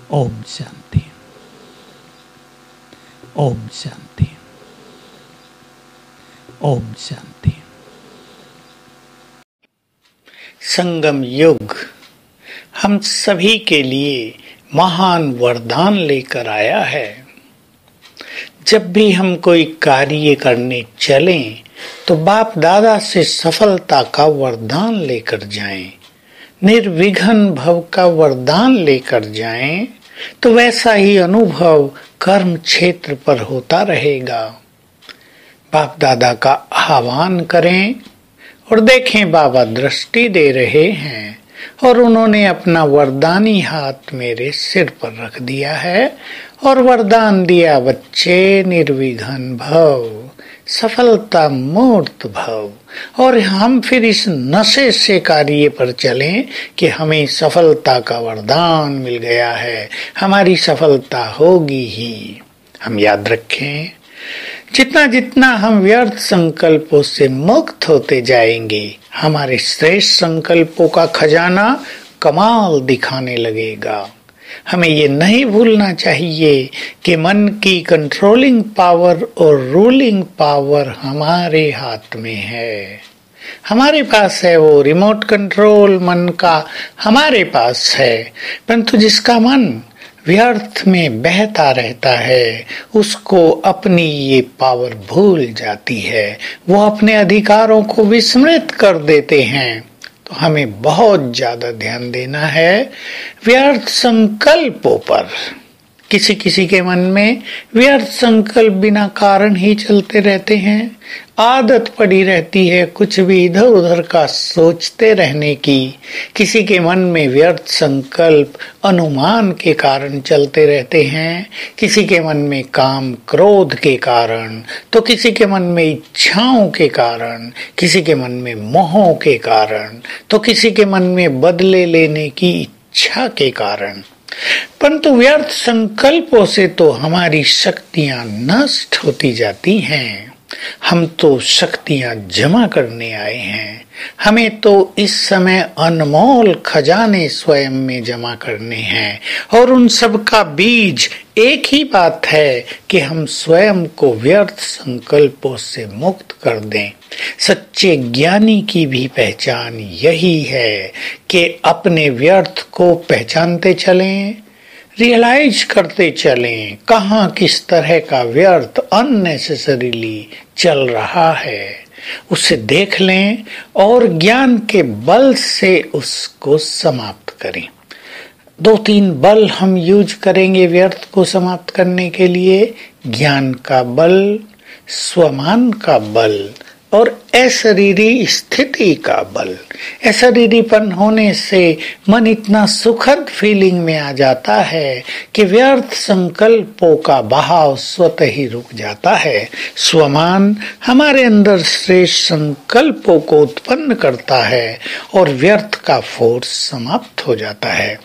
ओम शांति। ओम शांति। ओम शांति। संगम युग हम सभी के लिए महान वरदान लेकर आया है। जब भी हम कोई कार्य करने चलें तो बाप दादा से सफलता का वरदान लेकर जाएं, निर्विघ्न भव का वरदान लेकर जाएं, तो वैसा ही अनुभव कर्म क्षेत्र पर होता रहेगा। बाप दादा का आह्वान करें और देखें बाबा दृष्टि दे रहे हैं और उन्होंने अपना वरदानी हाथ मेरे सिर पर रख दिया है और वरदान दिया, बच्चे निर्विघ्न भव, सफलता मूर्त भव। और हम फिर इस नशे से कार्य पर चलें कि हमें सफलता का वरदान मिल गया है, हमारी सफलता होगी ही। हम याद रखें, जितना जितना हम व्यर्थ संकल्पों से मुक्त होते जाएंगे, हमारे श्रेष्ठ संकल्पों का खजाना कमाल दिखाने लगेगा। हमें ये नहीं भूलना चाहिए कि मन की कंट्रोलिंग पावर और रूलिंग पावर हमारे हाथ में है। हमारे पास है वो रिमोट कंट्रोल मन का, हमारे पास है। परंतु जिसका मन व्यर्थ में बहता रहता है, उसको अपनी ये पावर भूल जाती है, वो अपने अधिकारों को विस्मृत कर देते हैं। तो हमें बहुत ज्यादा ध्यान देना है व्यर्थ संकल्पों पर। किसी किसी के मन में व्यर्थ संकल्प बिना कारण ही चलते रहते हैं, आदत पड़ी रहती है कुछ भी इधर उधर का सोचते रहने की। किसी के मन में व्यर्थ संकल्प अनुमान के कारण चलते रहते हैं, किसी के मन में काम क्रोध के कारण, तो किसी के मन में इच्छाओं के कारण, किसी के मन में मोहों के कारण, तो किसी के मन में बदले लेने की इच्छा के कारण। परंतु व्यर्थ संकल्पों से तो हमारी शक्तियां नष्ट होती जाती हैं। हम तो शक्तियां जमा करने आए हैं। हमें तो इस समय अनमोल खजाने स्वयं में जमा करने हैं और उन सब का बीज एक ही बात है कि हम स्वयं को व्यर्थ संकल्पों से मुक्त कर दें। सच्चे ज्ञानी की भी पहचान यही है कि अपने व्यर्थ को पहचानते चलें, रियलाइज करते चलें कहाँ किस तरह का व्यर्थ अननेसेसरीली चल रहा है, उसे देख लें और ज्ञान के बल से उसको समाप्त करें। 2-3 बल हम यूज करेंगे व्यर्थ को समाप्त करने के लिए, ज्ञान का बल, स्वमान का बल और अशरीरी स्थिति का बल। अशरीरीपन होने से मन इतना सुखद फीलिंग में आ जाता है कि व्यर्थ संकल्पों का बहाव स्वतः ही रुक जाता है। स्वमान हमारे अंदर श्रेष्ठ संकल्पों को उत्पन्न करता है और व्यर्थ का फोर्स समाप्त हो जाता है।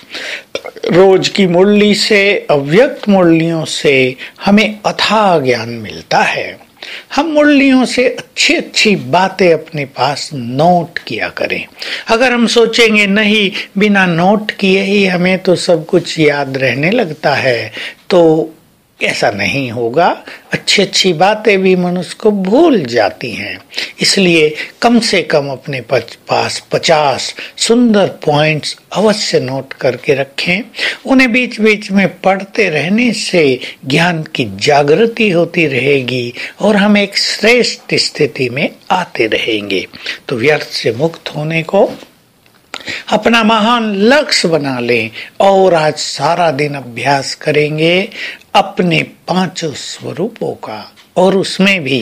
रोज की मुरली से, अव्यक्त मुरलियों से हमें अथाह ज्ञान मिलता है। हम मुरलियों से अच्छी अच्छी बातें अपने पास नोट किया करें। अगर हम सोचेंगे नहीं, बिना नोट किए ही हमें तो सब कुछ याद रहने लगता है, तो ऐसा नहीं होगा। अच्छी अच्छी बातें भी मनुष्य को भूल जाती हैं। इसलिए कम से कम अपने पास 50 सुंदर पॉइंट्स अवश्य नोट करके रखें। उन्हें बीच बीच में पढ़ते रहने से ज्ञान की जागृति होती रहेगी और हम एक श्रेष्ठ स्थिति में आते रहेंगे। तो व्यर्थ से मुक्त होने को अपना महान लक्ष्य बना लें और आज सारा दिन अभ्यास करेंगे अपने 5 स्वरूपों का, और उसमें भी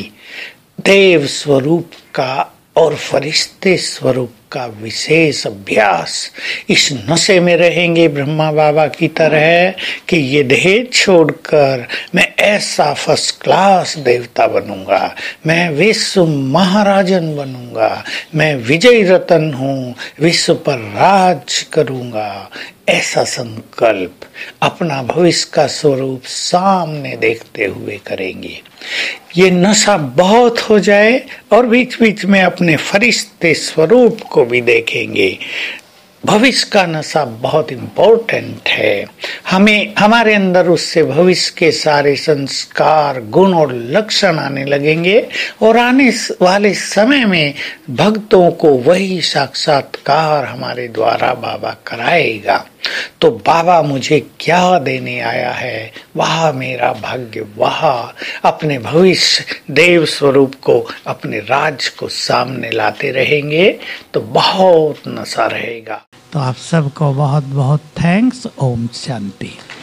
देव स्वरूप का और फरिश्ते स्वरूप का विशेष अभ्यास। इस नशे में रहेंगे ब्रह्मा बाबा की तरह कि ये देह छोड़कर मैं ऐसा फर्स्ट क्लास देवता बनूंगा, मैं विश्व महाराजन बनूंगा, मैं विजय रतन हूँ, विश्व पर राज करूंगा। ऐसा संकल्प अपना भविष्य का स्वरूप सामने देखते हुए करेंगे। ये नशा बहुत हो जाए और बीच बीच में अपने फरिश्ते स्वरूप को भी देखेंगे। भविष्य का नशा बहुत इम्पोर्टेंट है। हमें हमारे अंदर उससे भविष्य के सारे संस्कार, गुण और लक्षण आने लगेंगे और आने वाले समय में भक्तों को वही साक्षात्कार हमारे द्वारा बाबा कराएगा। तो बाबा मुझे क्या देने आया है, वह मेरा भाग्य, वह अपने भविष्य देव स्वरूप को, अपने राज को सामने लाते रहेंगे तो बहुत नशा रहेगा। तो आप सबको बहुत बहुत थैंक्स। ओम शांति।